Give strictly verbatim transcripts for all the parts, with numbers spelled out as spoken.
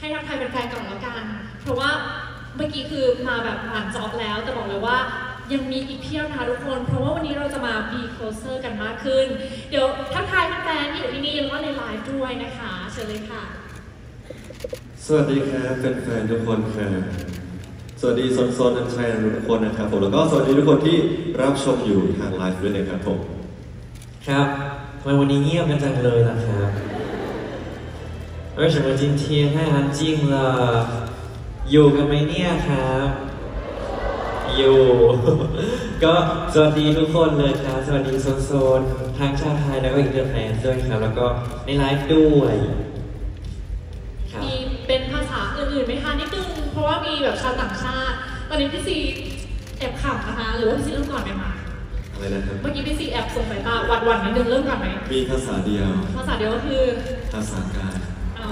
ให้ทักทายแฟนๆก่อนแล้วกันเพราะว่าเมื่อกี้คือมาแบบผ่านจ็อบแล้วแต่บอกเลยว่ายังมีอีกเพียบนะคะทุกคนเพราะว่าวันนี้เราจะมา be closer กันมากขึ้นเดี๋ยวทักทายแฟนๆที่อยู่ที่นี่แล้วก็ในไลฟ์ด้วยนะคะเชิญเลยค่ะสวัสดีครับแฟนๆทุกคนครับสวัสดีโซนๆอันชัยทุกคนนะครับผมแล้วก็สวัสดีทุกคนที่รับชมอยู่ทางไลฟ์ด้วยนะครับผมครับทำไมวันนี้เงียบกันจังเลยล่ะครับ为什么今天太安静了อยู่กันไหมเนี่ยครับอยู่ก็สวัสดีทุกคนเลยครับสวัสดีโซนๆทั้งชาวไทยแล้วก็อินเตอร์แฟนด้วยครับแล้วก็ในไลฟ์ด้วยมีเป็นภาษาอื่นๆไหมคะนิดนึงเพราะว่ามีแบบชาวต่างชาติตอนนี้พี่ซีแอบขำนะคะหรือว่าพี่ซีเริ่มก่อนไหมคะอะไรนะครับเมื่อกี้พี่ซีแอบส่งสายตาหวั่นๆนิดนึงเริ่มก่อนไหมมีภาษาเดียวภาษาเดียวก็คือภาษากายเอา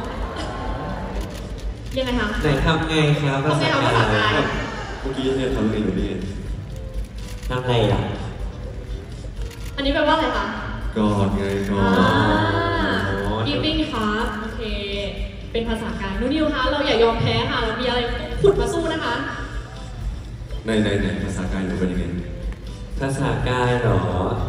ยังไงคะไหนทำไงครับภาษากายเมื่อกี้เนี่ยทำเองหรือไม่เองทำไงอ่ะอันนี้แปลว่าอะไรคะกอดไงกอดยิปปิ้งครับโอเคเป็นภาษากายนุ่นนิวคะเราอย่ายอมแพ้ค่ะเรามีอะไรขุดมาสู้นะคะในในในภาษากายหนูเป็นยังไงภาษากายหรอ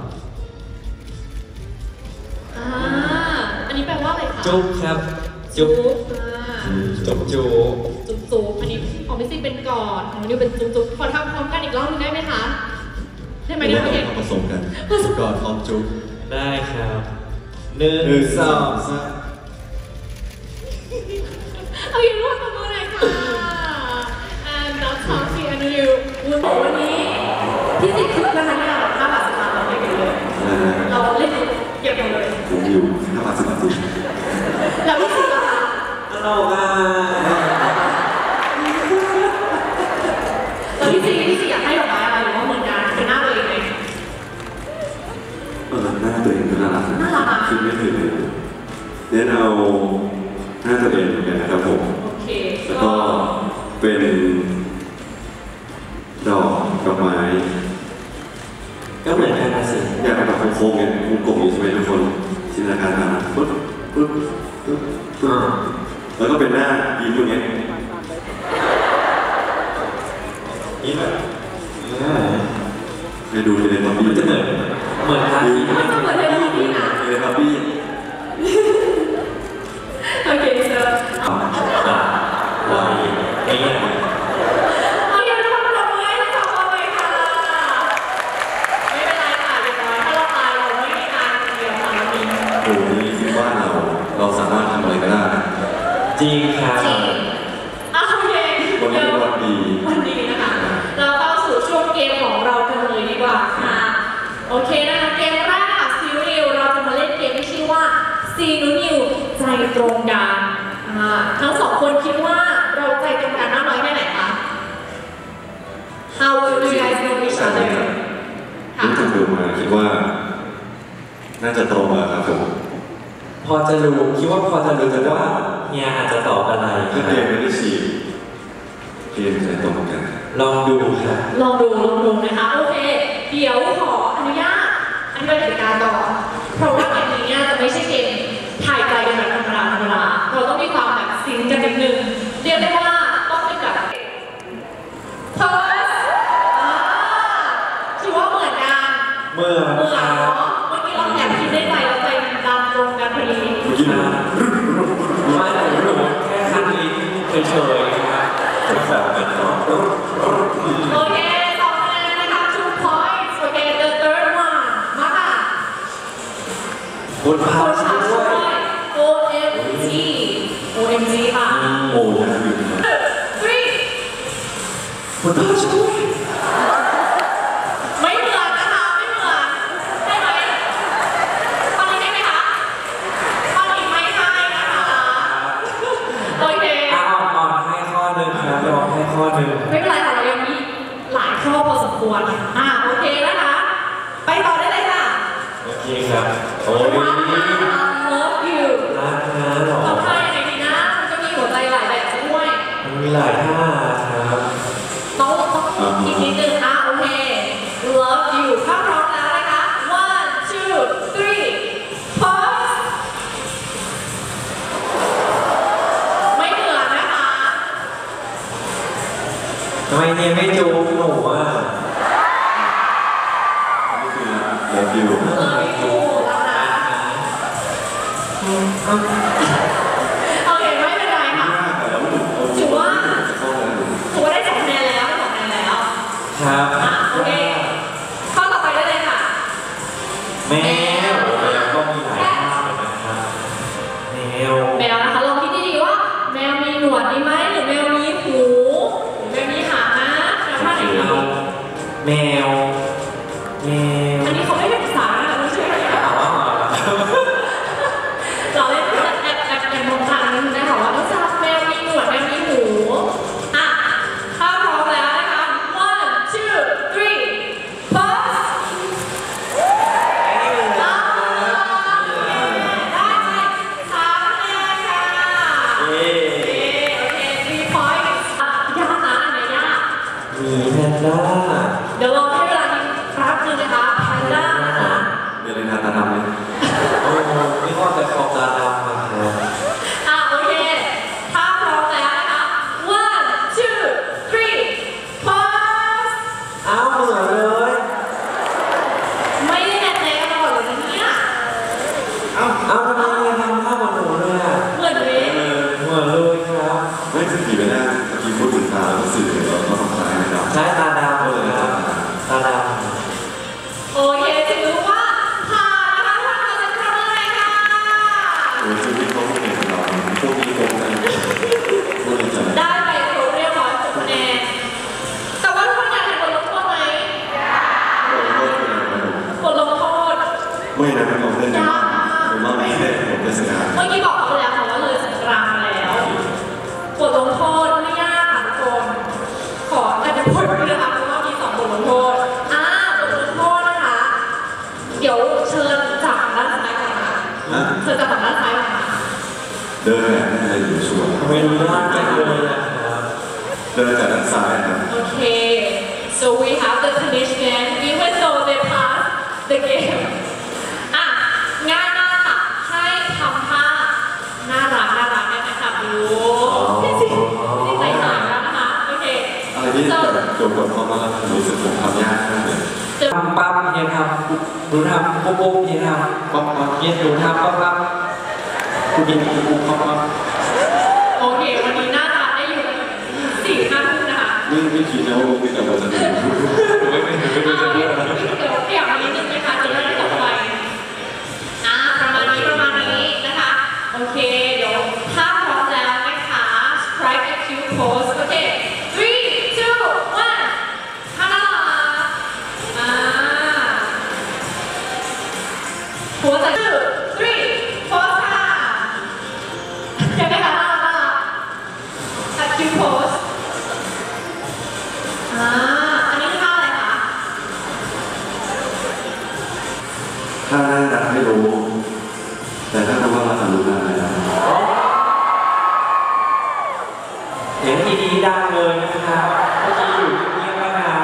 อ่าอันนี้แปลว่าอะไรคะจุ๊บครับจุ๊บจุ๊บจุ๊บจุ๊บจุ๊บอันนี้ของพี่ซีเป็นกอดของนิวเป็นจุ๊บจุ๊บขอทำพร้อมกันอีกรอบนึงได้ไหมคะได้ไหมได้ไหมผสมกันกอดพร้อมจุ๊บได้ครับหนึ่งสองสามเอาอย่างว่าประมาณไหนค่ะ and that's how she and you วันนี้พี่ติดคุกแล้วนะเนี่ยห้าบาทสิบบาทเราไม่เก็บเลยเราเล่นเก็บหมดเลยผมอยู่ห้าบาทสิบบาทแล้วพี่ติดล่ะคะตลกอ่ะแล้วพี่ติดพี่ติดอยากให้ดอกไม้อะไรหรือว่าเหมือนกันเป็นหน้าตัวเองไหมเออหน้าตัวเองก็น่ารักน่ารักคิดไม่ถึงเนี่ยเอาหน้าตัวเองเหมือนกันนะครับผมแล้วก็เป็นดอกดอกไม้ก็เหมือนกันนะสิอยากเป็นแบบโค้งๆเนี่ยวงกลมอยู่ใช่ไหมทุกคนจินตนาการมาปึ๊บปึ๊บปึ๊บปึ๊บแล้วก็เป็นหน้ายิ้มอย่างเงี้ยยิ้มแบบไปดูในท็อปปี้จะเหมือนเหมือนท่าที่มันเหมือนในท็อปปี้นะในท็อปปี้โอเคเซอร์วายไม่ยากเอาอย่างนี้เราทำไว้เราทำไว้ค่ะไม่เป็นไรค่ะเดี๋ยวถ้าเราตายเราไม่มีงานเดียวค่ะเรามีโอ้ยคิดว่าเราเราสามารถทำอะไรก็ได้จริงครับจริงโอเควันนี้วันดีวันดีนะคะเราเข้าสู่ช่วงเกมของเรากันเลยดีกว่าค่ะโอเคนะคะเกมแรกค่ะซีนิวเราจะมาเล่นเกมที่ชื่อว่าซีนิวใจตรงกันทั้งสองคนคิดว่าเราใจตรงกันมากน้อยแค่ไหนคะ How will you guys know each other ที่ทำดูมาคิดว่าน่าจะตรงอะครับผมพอจะรู้คิดว่าพอจะรู้แต่ว่าเฮียอาจจะตอบอะไรถ้าเกมไม่ได้ฉีดเกมใจตรงกันลองดูครับลองดูลองดูนะคะโอเคเดี๋ยวขออนุญาตอธิบายกติกาก่อนเพราะว่าเกมนี้เนี่ยจะไม่ใช่เกมถ่ายใจกันแบบธรรมดาธรรมดาเราต้องมีความแบบซิงกันนิดนึงเรียกได้ว่าต้องเป็นแบบเพิร์สถือว่าเหมือนกันเหมือนเหมือนเนาะเมื่อกี้เราแอบคิดได้ใจเราใจดำตรงกันพอดีเมื่อกี้นะไม่แต่รู้แค่คันลิ้นเฉยๆนะครับจะแบบเป็นเนาะโอเคสองคะแนนนะคะ two points โอเค the third one มาค่ะคนพาช่วยโอ เอ็ม จี โอ เอ็ม จี ค่ะโอ้ยนะ three คนพาช่วยไม่เหมือนนะคะไม่เหมือนได้ไหมตอนนี้ได้ไหมคะตอนนี้ไม่ได้นะคะโอเคเอาอ่อนให้ข้อหนึ่งครับยอมให้ข้อหนึ่งไม่เป็นไรค่ะเรายังมีหลายข้อพอสมควรอ่าโอเคนะคะไปต่อได้เลยค่ะโอเคครับโอ้ย love you รักนะหรอทำไมไหนดีนะมันจะมีหัวใจหลายแบบด้วยมันมีหลายท่าครับต้องต้องอีกนิดนึงอ่ะโอเค love you ถ้าพร้อมแล้วนะคะ one two three pause ไม่เหมือนนะทำไมเนี่ยไม่จูบหนูอ่ะนี่คือเลิฟยูเออไม่ถูกแล้วนะโอเคไม่เป็นไรค่ะถือว่าถือว่าได้สองคะแนนแล้วได้สองคะแนนแล้วครับอ่ะโอเคข้อต่อไปได้เลยค่ะแมวแล้วก็มีหลายภาพเลยนะครับแมวแมวนะคะลองคิดดีๆว่าแมวมีหนวดดีไหมหรือแมวมีหูหรือแมวมีหางนะแมวท่าไหนดีเอาแมวแมวอันนี้เขาไม่ได้ภาษานะคะไม่ใช่ไหมคะเราเล่นแอบแอบแอบแอบมองทางนิดนึงนะคะว่าต้องจับแมวมีหนวดแมวมีหูอ่ะถ้าพร้อมแล้วนะคะ one two three pause ได้ไหมสามคะแนนค่ะเอ๊ะโอเค three points อ่ะยากนะอันไหนยากหมีแพนด้าเดี๋ยวลองให้เวลาแป๊บนึงนะคะแพนด้านะคะมีอะไรนาตาดำไหมโอ้โหนี่ว่าแต่ขอบตาดำมาครับอ่ะโอเค ถ้าพร้อมแล้วนะคะ one two three pause อ้าวเหมือนเลยไม่ได้แน่ใจกันมาก่อนเลยนะเนี่ยอ้าวอ้าวทำไมเนี่ยทำภาพเหมือนหนูเลยอ่ะเหมือนเว้ยเหมือนเลยครับไม่สกีไม่ได้สกีพูดถึงตาแล้วสื่อเราต้องทำตาให้เราใช้ตาดำเลยครับตาดโอเคถือว่าผ่านนะคะทุกคนจะทำอะไรคะโอ้ยซึ่งที่เขาไม่เห็นเราพวกนี้โกงกันพวกนี้จะได้ไปครบเรียบร้อยหกคะแนนแต่ว่าทุกคนอยากเห็นบทลงโทษไหมโกงก็คืออะไรนะบทลงโทษไม่นะผมเล่นในบ้านในบ้านไม่ได้ผมจะเสียเมื่อกี้บอกเขาไปแล้วค่ะว่าเลยสงกรานต์มาแล้วบทลงโทษไม่ยากค่ะทุกคนขอแต่จะพูดด้วยนะคะเพราะว่ามีสองบทลงโทษอ่าบทลงโทษนะคะ เดี๋ยวเชิญจากด้านซ้ายก่อนค่ะนะเชิญจากฝั่งด้านซ้ายก่อนค่ะเดินแบบอะไรอยู่ชัวร์ำทำไมดูน่าเกลียดเลยอ่ะครับเดินจากด้านซ้ายนะโอเค so we have the punishment even though they pass the game อ่ะง่ายมากค่ะให้ทำท่าน่ารักน่ารักได้ไหมคะดูพี่สิพี่ใจหายแล้วนะคะโอเคอะไรที่แบบโดนกดความรักรู้สึกผมทำยากมากเลยทำปั๊บเฮียทำหนูทำปุ๊บปุ๊บเฮียทป๊อปป๊อปำเฮียหนูทำปั๊บปั๊บคุณเฮียปุ๊บปุ๊บปั๊บปั๊บโอเค วันนี้น่าจะได้อยู่กันสี่ห้าทุ่มนะคะไม่ไม่คิดนะว่ามีแต่เราจะดูไม่ไม่ไม่ไม่จะพูดอะไรเดี๋ยวเปลี่ยนมานิดนึงนะคะจะได้ไม่ตกไปอ่ะประมาณนี้ประมาณนี้นะคะ โอเค เดี๋ยวถ้าพร้อมแล้วนะคะ strike a cue pose โอเค three two one ท่าน่ารักอ่าหัวใจ two three pose ค่ะเห็นไหมคะน่ารักน่ารัก a cue pose อ่าอันนี้ท่าอะไรคะถ้าน่ารักไม่รู้ แต่ถ้าทำว่าเราทำรู้ได้นะเสียงทีนี้ดังเลยนะครับเมื่อกี้อยู่เงียบๆตั้งนาน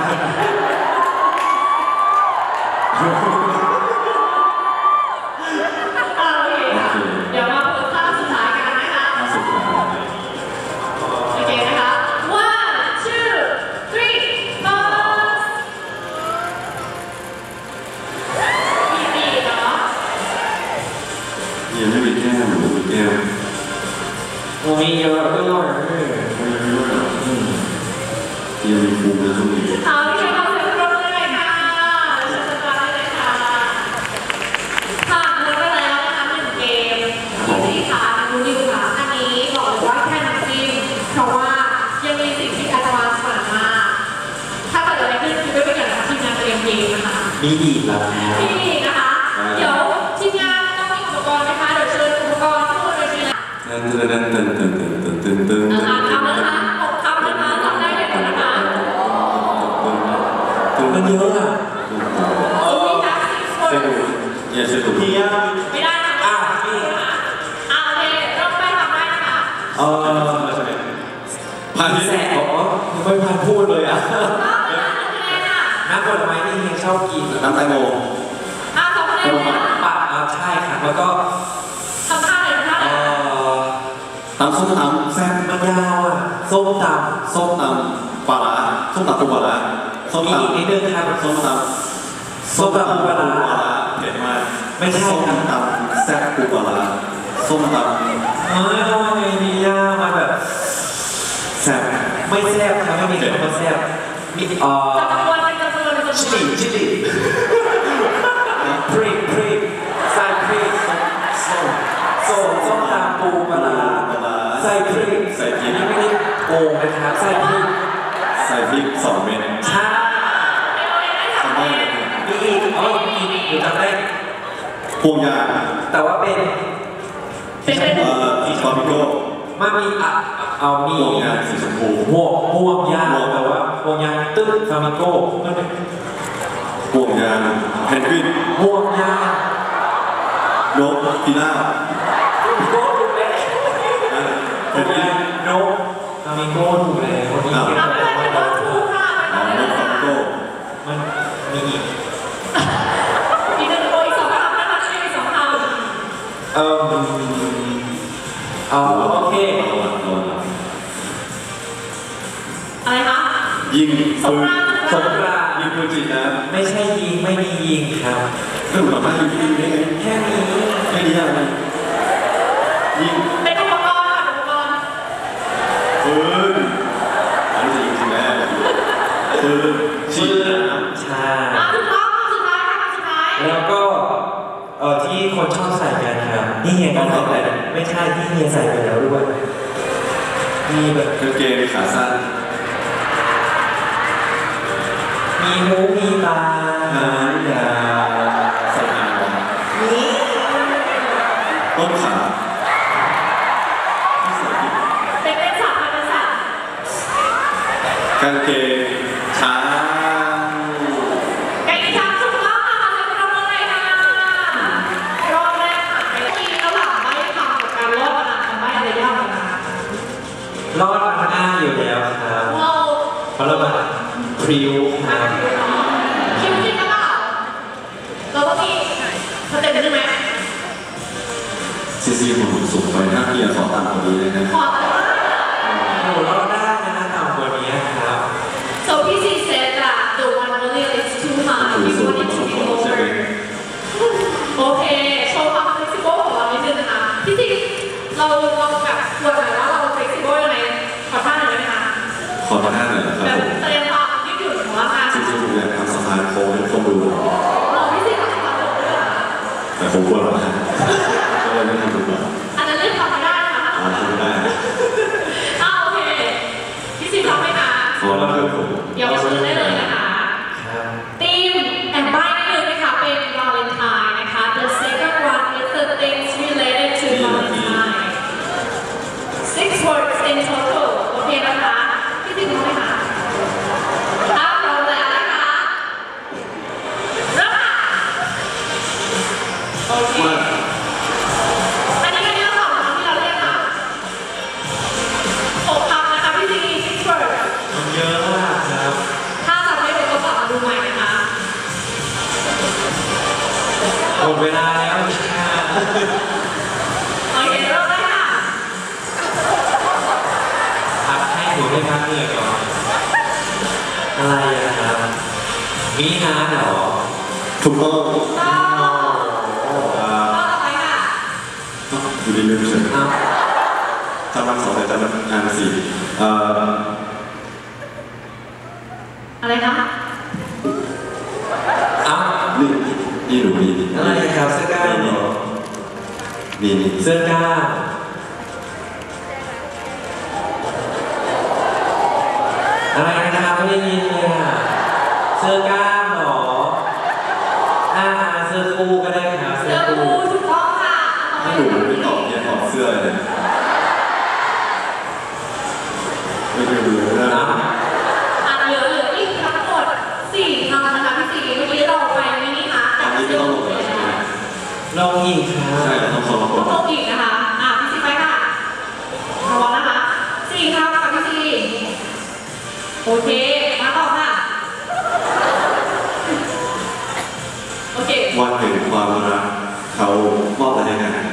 อ่าโอเคค่ะเดี๋ยวมาเปิดท่าสุดท้ายกันนะคะสุดท้ายโอเคนะคะ one two three pause มีมีเนาะยังไม่มีแก้มหรือมีแก้มโอ้ยเยอะด้วยยังมีฟูนะช่วงนี้เอาที่ใช้ความเร็วรถเลยค่ะเชิญสตาร์ทได้เลยค่ะผ่านมาไปแล้วนะคะหนึ่งเกมที่สี่ค่ะนูนิวค่ะอันนี้บอกเลยว่าแค่น้ำจิ้มเพราะว่ายังมีสิ่งที่อาจารย์เปิดมาถ้าเกิดอะไรขึ้นคือไม่เป็นอย่างที่ทีมงานเตรียมเกมนะคะมีดีดแล้วที่นะคะ เดี๋ยวทีมงานต้องมีอุปกรณ์นะคะ เดี๋ยวเชิญอุปกรณ์ทุกคนเลยทีละตึ้งตึ้งตึ้งตึ้งตึ้งตึ้งตึ้งตึ้งอ่าคำนะคะหกคำนะคะจำได้เลยหมดนะคะมันเยอะอ่ะโอ้ยนักสิบคนเส้นอย่าเส้นถูกเฮียไม่ได้นะอ่ะอ่ะนี่โอเคเริ่มไปทำได้นะคะเออผ่านที่แสแสบบ อ๋อไม่พันพูดเลยอ่ะก็นะคะหนึ่งคะแนนค่ะน้ำผลไม้ที่เฮียชอบกินน้ำแตงโมอ่ะสองคะแนนเลยนะปะอ่ะใช่ค่ะแล้วก็ทำท่าเลยทำท่าเอเลยอตำส้มตำแซ่บมันยาวอ่ะส้มตส้มตปลาร้าส้มตำปูปลาร้าส้มมีตำอีกนิดนึงครับส้มตำส้มตำปูปลาร้าเผ็ดมากไม่ใช่ส้มครับตำแซ่บปูปลาร้าส้มตำเอ้ยเอาไงดีอ่ะมาแบบแซ่บไม่แซ่บครับไม่มีคำว่าแซ่บมีเอ่อจำนวนเป็นจำนวนเป็นจำนชิวนลิชิลิพริกพริกใส่พริกส้มส้มส้มตำปูปลาร้าปลาร้าใส่พริกใส่พริกอันนี้ไม่ได้โกงนะครับใส่พริกใส่พริกสองเม็ดใช่ทำได้เลยมีอีกเอ้ยมีอีกอยู่จำได้พวงยางแต่ว่าเป็นเป็นเป็นเอ่ออีทอมิโก้มันมีอ่ะเอามีพวงยางสีชมพูห่วงห่วงยางแต่ว่าห่วงยางตึ้งฟามิโก้มันเป็นพวงยางเพนกวินห่วงยางนกพิราบโก้ถูกแล้วเพห่วน งกวิยาน งนกฟามิโก้ถูกแล้วคนนี้เอาไปเลยเป็นวัตถุค่ะอ๋อนกฟามิโก้มันมีอีกอีกหนึ่งตัวอีกสองคำนะคะชื่ออีกสองคำเอ่อเอาโอเคอะไรคะยิงสงปืนครามสงกรานต์ยิงปืนจีนน้ไม่ใช่ยิงไม่มียิงครับำก็เหมือนว่ายิงยิงได้ไงแค่นี้แค่นี้อะไรยิงเป็นอุปกรณ์ค่ะอุปกรณ์ปืนอันนี้จะยิงจริงแน่ปืนฉีดน้ำใช่อ่ะถูกต้องคำสุดท้ายค่ะคำสุดท้ายแล้วก็เออที่คนชอบใส่กันครับนี่เฮียก็ใส่ไปไม่ใช่ที่เฮียใส่ไปแล้วด้วยมีแบบกางเกงขาสั้นมีหูมีตาหางยาวใส่หางนี่ต้นขาเป็นเป็นสัตว์ค่ะเป็นสัตว์กางเกงช้างไก่ช้างถูกต้องค่ะจะทำอะไรคะรอบแรกค่ะไอ้ที่ระหว่างใบคำกับการรอบขนาดคำใบอะไรยากกว่ากันรอดมาหน้าอยู่แล้วครับเราเพราะเราแบบพริ้วคอ่ะรับคิวจริงหรือเปล่าเราต้องมีสเต็ปหนึ่งไหมซีซีผมสูงไปถ้าเกียร์ขอตามพอดีเลยนะขอแต่ว่าหนูรอดได้นะต่ำกว่านี้ครับ So P C said that the one million is too high. He wanted to be lower. โอเคโชว์ความ flexible ของเรานิดนึงนะคะที่จริงเราเราแบบควรหน่อยว่าเรา flexible ยังไงขอท่าหน่อยได้ไหมคะขอท่าหน่อยนะคแบรับบ ผมแสดงความยืดหยุ่นของร่างกายจริงๆผมอยากทำสะพานโค้งให้คนดูหมอพี่สิทำความรู้ด้วยเหรอแต่ผมกลัวแล้วนะก็เลยไม่ทำดีกว่าอันนั้นเรื่องทำไม่ได้นะคะอ๋อทำไม่ได้อ้าวโอเคพี่สิทำไหมคะขอแล้วครับผมเดี๋ยวเชิญได้เลยนะคะครับทีมแอนบ้านนิดนึงนะคะเป็นวาเลนไทน์นะคะ The second one is the things related to Valentine six words in total โอเคนะคะพี่ติ๊กรู้ไหมคะถ้าพร้อมแล้วนะคะเริ่มค่ะโอเคอันนี้เป็นเรื่องของที่เราเรียกค่ะหกคำนะคะพี่ติ๊ก six words มันเยอะมากครับถ้าจำไม่ได้ก็กลับมาดูใหม่นะคะหมดเวลาแล้วค่ะโอเคเริ่มได้ค่ะพักให้หนูได้พักเหนื่อยก่อนอะไรอะครับมีนาเหรอถูกต้องต่อต่อไปค่ะอยู่ดีลืมเฉยอ้าวจำมันสองแต่จำมันอ่านสี่เอ่ออะไรนะอ้าวนี่นี่หนูมีนี่อะไรครับเสื้อกล้ามเหรอมีนี่เสื้อกล้ามอะไรนะครับไม่ได้ยินเลยอะเสื้อกล้ามเหรออ่าเสื้อคู่ก็ได้ครับเสื้เสื้ออคู่คู่ถูกต้องค่ะถ้าหนูไม่ตอบเนี่ยถอดเสื้อเลยไม่ได้ดูเลยนะนะอ่ะเหลือเหลืออีกทั้งหมดสี่คำนะคะพี่สี่เมื่อกี้เราไปมินิฮาร์ดอันนี้ไม่ต้องลงแล้วใช่ไหมลงอีกครับใช่เราต้องซ้อมก่ต้ออน งลงอีกนะคะ อ่ะพี่สี่ไปค่ะพร้อมนะคะสี่คำค่ะพี่สี่โอเค มาต่อค่ะ โอเควันแห่งความรักเขามอบอะไรให้กัน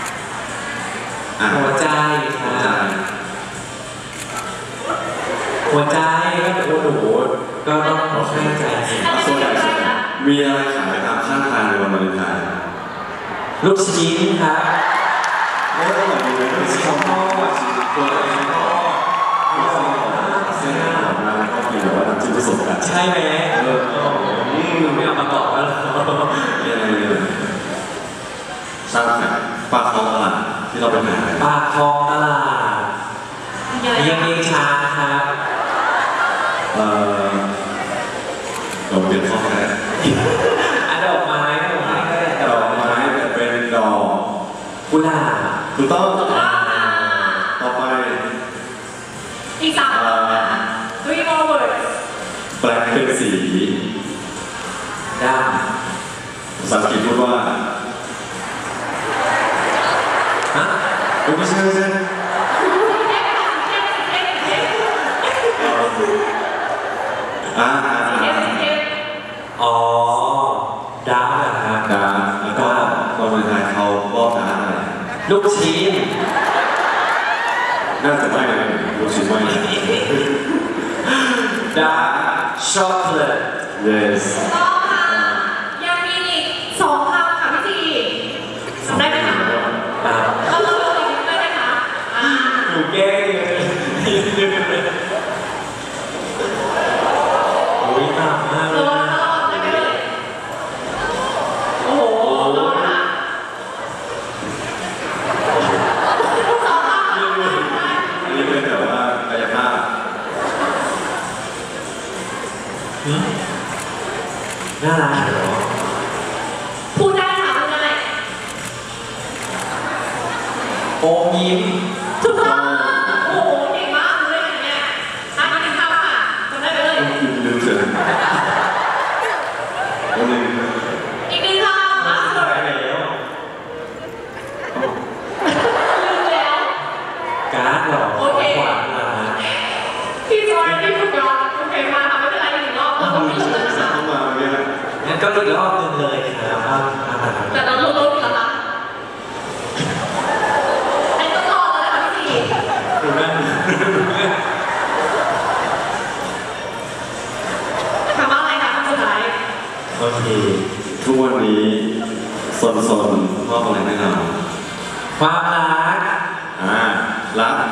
อ่ะหัวใจคหัวรัใจบหัวใจก็โอ้โหก็ต้องขอข้างใจสิส่วนใหญ่มีอะไรขายตามข้างทางในวันวาเลนไทน์ลูกชิ้นครับไม่ต้องแบบมีเลยชิ้นทอดชิ้นตัวอะไรชิ้นทอดมีเส้นหอมเส้นหอมนะก็มีแบบว่าน้ำจิ้มผสมกันใช่ไหมเออนี่ไม่เอามาตอบแล้วเนี่ยเนี่ยสร้างขายปลาคองตลาดที่เราไปหาปากคลองตลาดยังเองช้างครับเอ่อเราเปลี่ยนข้อแรกอ่ะดอกไม้ดอกไม้ก็ได้ดอกไม้แต่เป็นดอกกุหลาบถูกต้องต่อไปอีกสามthree more words แปลงเป็นสีดภาษาอังกฤษพูดว่าำฮะไม่ใช่ไม่ใช่อ่าอ่าอ่าอ๋อดาร์กนะครับดาแล้วก็วันวาเลนไทน์เขาบอกดาอะไรลูกชิ้นน่าจะไม่เลยรู้สึกไม่ดาร์กช็อกโกแลต yes ต้องค่ะยังมีอีกสองคำค่ะพี่ทีทำได้ไหมคะอ่าเราลองดูอีกนิดได้ไหมคะอ่าถูกแก้เลยโอ้ยหนักมากเลระยวังระวังได้ไหมเลยโอ้โหระวังนะสองคำอันนี้เป็นแบบว่ากายภาพหืมน่ารักเหรอพูดได้ค่ะพูดได้โอมยิ้มถูกต้องโอ้โหเก่งมากเลยเนี่ยอ่ะอีกหนึ่งคำค่ะจำได้ไหมเลยลืมเสร็จวันหนึ่งอีกหนึ่งคำล่าสุดไปแล้วลืมแล้วการ์ดเหรอโอเคขวานเหรอฮะพี่จอยพี่ฝึกย้อนโอเคมาค่ะไม่เป็นไรอีกหนึ่งรอบเราต้องมีเชิญนะคะเข้ามาเมื่อกี้งั้นก็อีกรอบหนึงเลยครับอ่าอ่าแต่เราลดลดอีกแล้วนะไอ้ต้องรอแล้วนะคะพี่สี่ดูนั่นถามว่าอะไรคะคำสุดท้ายโอเคทุกวันนี้สนสนๆพ่ออะไรแน่นอนความรักอ่ารัก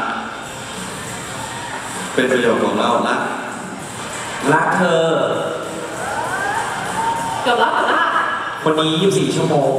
เป็นประโยชน์ของเรารักรักเธอเกือบแล้วเกือบแล้วค่ะคนนี้ยี่สิบสี่ชั่วโมง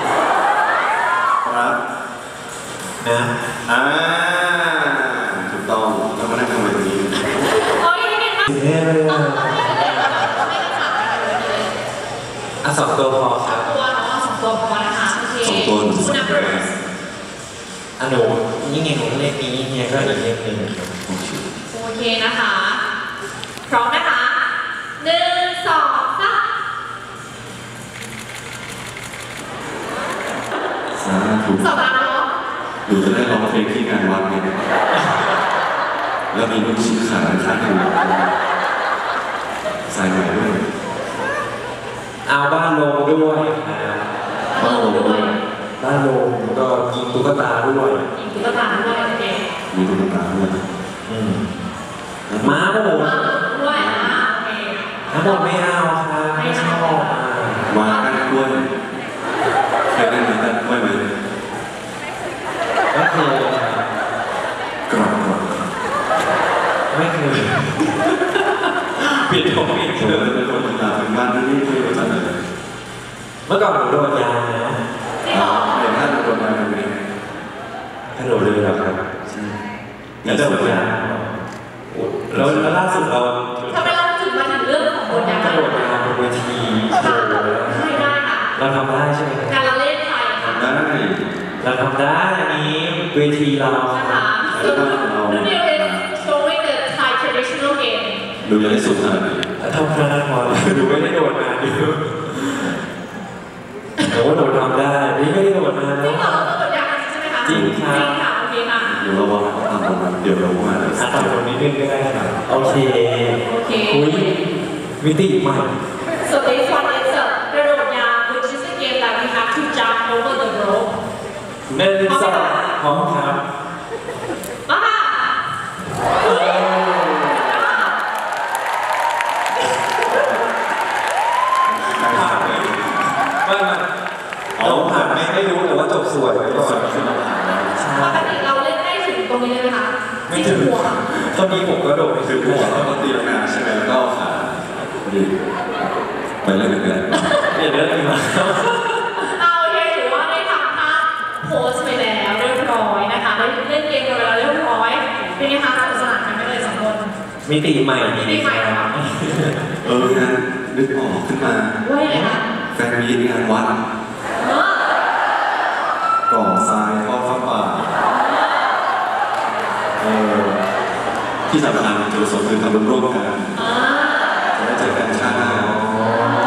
รักนะอ่าถูกต้องแล้วมานั่งทำอะไรตรงนี้โอ้ยเก่งมากถึงแน่เลยต้ออ่ะงต้องให้เล่นแบบต้องให้ภาษาอะไรเลยอ่ะสองตัวพอครับตัวเนาะสองตัวพอนะคะโอเคสองตัวคุณนับเบอร์อ่ะหนูยิ่งไงหนูเลขนี้เฮียก็อีกเลขหนึ่งครับโอเคนะคะ พร้อมนะคะหนึ่งสองสามสาธุสองแล้วเนาะหนูจะได้ร้องเพลงที่งานวัดเนี่ยแล้วมีลูกชิ้นขายข้างหนึ่งใส่ใหม่ด้วยเอาบ้านลงด้วยครับเออด้วยบ้านลงแล้วก็ยิงตุ๊กตาด้วยอีกตุ๊กตาด้วยโอเคมีตุ๊กตาด้วยอืมม้าโหมาด้วยอ่ะโอเคทั้งหมดไม่เอาครับไม่ชอบอ่ะมากันกล้วยเคยเล่นมากันกล้วยไหมไม่เคยครับกรอบกรอบไม่เคยปิดผมปิดผเลมยเป็นคนติดตามเป็นบ้านที่นี่คุยกันตั้งแต่เมื่อก่อนหนูโดนยานะจริงเหรอเห็นท่านโดนมาเป็นไงกระโดดเลยเหรอครับใช่กระโดดยาแล้วแล้วล่าสุดเราทำไมเราถึงมาถึงเรื่องของบทยากระโดดยาบนเวทีโชค่ะว์แล้วไม่ได้ค่ะเราทำได้ใช่ไหมครับการละเล่นไทยค่ะได้เราทำได้อันนี้เวทีเรานะคะ so the new is showing the Thai traditional game ดูยังได้สูงขนาดนี้ทำขนาดพอดูไม่ได้โดดนานดูแต่ว่าโดดทำได้นี่ไม่ได้โดดนานจริเนาะงเหรอเราบทยากใช่ไหมคะจริงครับจริงค่ะโอเคค่ะเดี๋ยวเราว่าทำตรงนั้นเดี๋ยวเราว่าอ่ะทำตรงนี้นึงก็ได้ครับโอเคโอเคอุ้ยมิติใหม่ so this one is a กระโดดยาง which is a game that we have to jump over the rope หนึ่งสองพร้อมครับมาค่ะเออไม่ถึงหัวเท่านี้ผมก็โดดไปคืถึอง หัหัววแล้วก็ตีลังกาใช่ไหมแล้วก็เอาขาดีไปเรื่อยๆเนี่ยเรื่องนี้มาเอาโอเคถือว่าได้ทำท่าโพสไปแล้วเรียบร้อยนะคะได้เล่นเกมกันไปแล้วเรียบร้อยเป็นไงคะสนุกสนานกันไหมเลยสองคนมิติใหม่ดีมีใหม่เหรอเอองานนึกออกขึ้นมาว่ายังไงคะแฟนมีงานวัดเออก่อทรายทอดผ้าป่าเออที่สำคัญจุดประสงค์คือทำร่วมกันอ่าจะได้เจอกันชาติหน้า